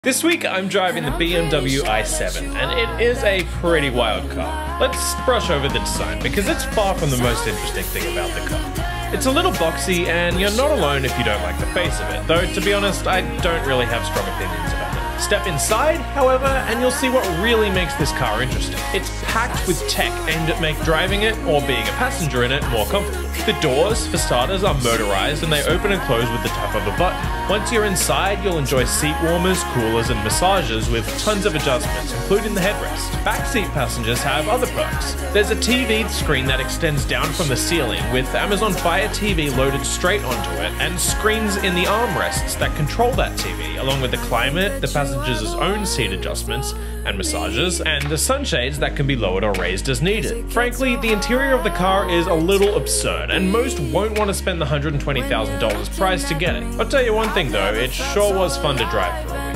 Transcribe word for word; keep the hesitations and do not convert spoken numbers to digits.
This week I'm driving the B M W i seven, and it is a pretty wild car. Let's brush over the design, because it's far from the most interesting thing about the car. It's a little boxy, and you're not alone if you don't like the face of it, though to be honest, I don't really have strong opinions about it. Step inside, however, and you'll see what really makes this car interesting. It's packed with tech aimed at make driving it, or being a passenger in it, more comfortable. The doors, for starters, are motorized and they open and close with the tap of a button. Once you're inside, you'll enjoy seat warmers, coolers and massages with tons of adjustments, including the headrest. Backseat passengers have other perks. There's a T V screen that extends down from the ceiling with Amazon Fire T V loaded straight onto it, and screens in the armrests that control that T V, along with the climate, the passenger's own seat adjustments and massages, and the sunshades that can be lowered or raised as needed. Frankly, the interior of the car is a little absurd, and most won't want to spend the one hundred twenty thousand dollars price to get it. I'll tell you one thing though, it sure was fun to drive for a week.